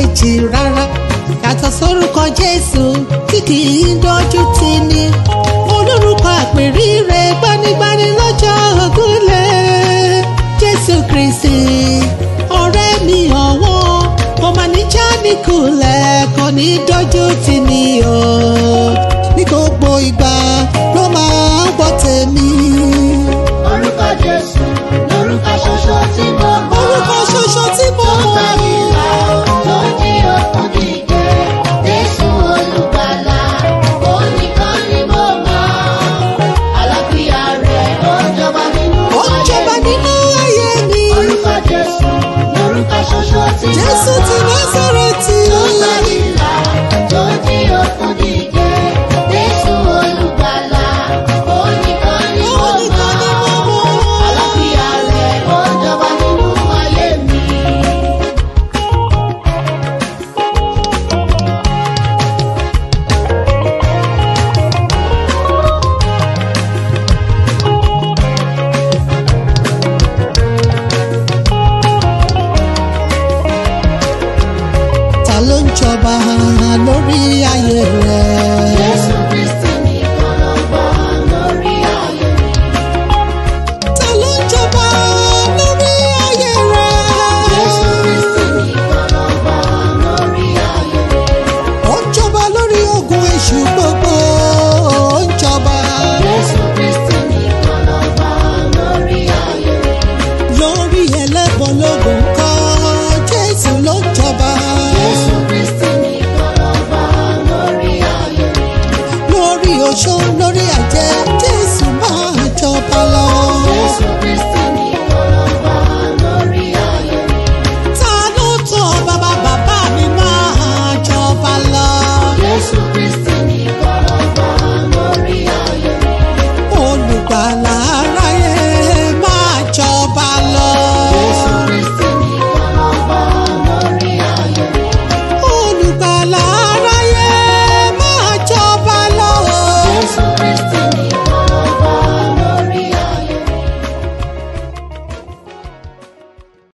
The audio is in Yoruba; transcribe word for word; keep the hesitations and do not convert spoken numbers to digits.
méjì rárá yàtọ̀ sórúkọ Jésù tí kì í dojú tì ní. Olórúkọ àpèrire gbanigbani lọ́jọ́ ògúnlẹ̀. Jésù Kristi ọ̀rẹ́ mi ọ̀wọ́n kò mà ní já ní kulẹ̀ kò ní dojú tì ní o. Ní gbogbo ìgbà ló máa ń gbọ́ tèmi. Orúkọ Jésù lórúkọ ṣoṣo tí mo mọ̀. Orúkọ ṣoṣo tí mo mọ̀. Tó bá mi là tó jí òkú dìde. Jésù olùgbàlà òun nìkan ni mo mọ̀. Àlàáfíà rẹ̀ ó jọba nínú Ó ń jọba ayé mi. nínú ayé mi. Orúkọ Jésù lórúkọ ṣoṣo tí mo mọ̀. Jésù ti Násárẹ́tì. Tó bá mi là tó jí òkú dìde. Jésù olùgbàlà òun nìkan ni mo Òun nìkan ni mo mọ̀. mọ̀. Àlàáfíà rẹ̀ ó jọba nínú ayé mi. Ta ló ń jọba lórí ayé rẹ̀? Jésù Kristi nìkan lọ́ba lórí ayé mi. Ta ló ń jọba lórí ayé Jésù rẹ̀? Kristi nìkan lọ́ba lórí ayé mi. Ó ń jọba lórí ogun èṣù gbogbo. Ó ń jọba Jésù Kristi nìkan lọ́ba lórí ayé mi. lórí ẹlẹ́bọ lógun